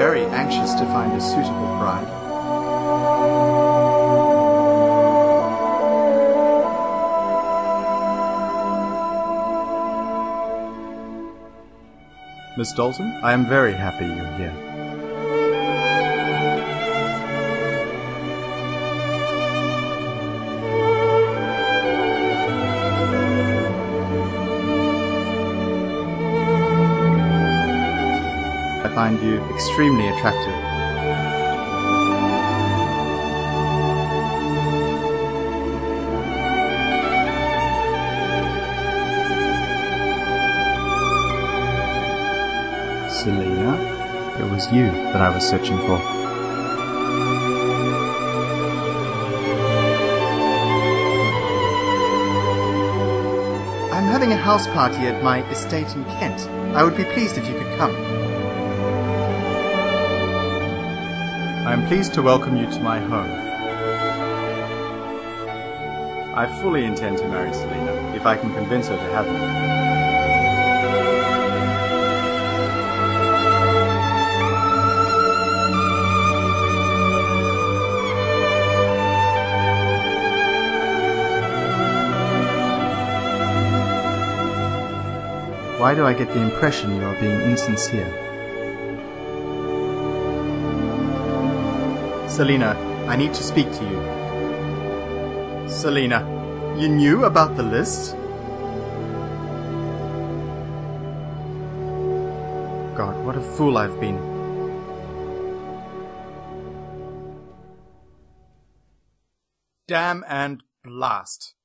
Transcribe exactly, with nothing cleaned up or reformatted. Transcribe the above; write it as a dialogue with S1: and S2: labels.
S1: very anxious to find a suitable bride. Miss Dalton, I am very happy you're here. I find you extremely attractive. Selina, it was you that I was searching for. I'm having a house party at my estate in Kent. I would be pleased if you could come. I am pleased to welcome you to my home. I fully intend to marry Selina, if I can convince her to have me. Why do I get the impression you are being insincere? Selina, I need to speak to you. Selina, you knew about the list? God, what a fool I've been. Damn and blast.